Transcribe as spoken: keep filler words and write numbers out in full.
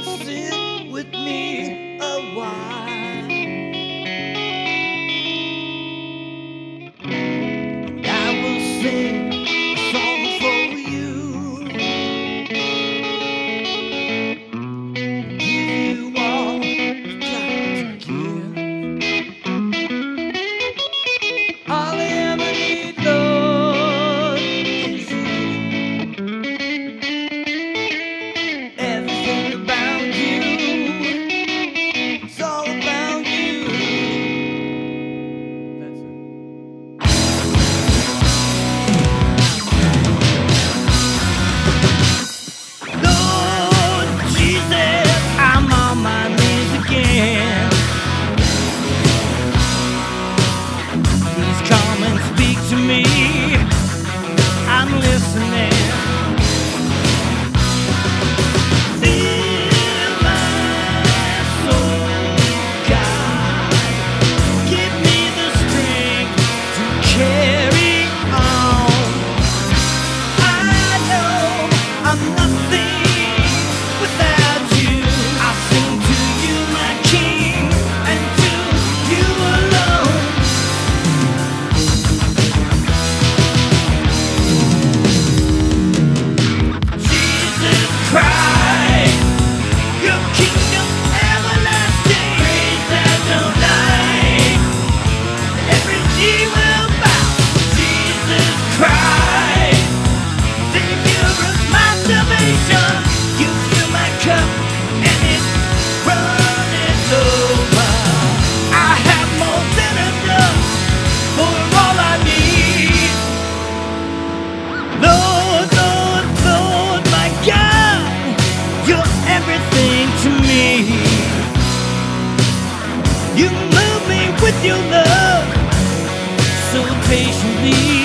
sit with me a while, and I will sing a song for you, give you all I've got to give. All I ever need, Lord, is you. Everything about you, it's all about you. That's it. Lord Jesus, I'm on my knees again. Please come and speak to me. I'm listening. Fill my soul, God. Give me the strength to carry on. I know I'm nothing without you. I sing to you, my King, and to you alone. Jesus Christ, your kingdom everlasting, praise that don't die, every knee will bow. Jesus Christ, Savior of my salvation, you fill my cup and it runneth over. I have more than enough for all I need. Lord, Lord, Lord, my God, you're everything to me. You move me with your love so patiently.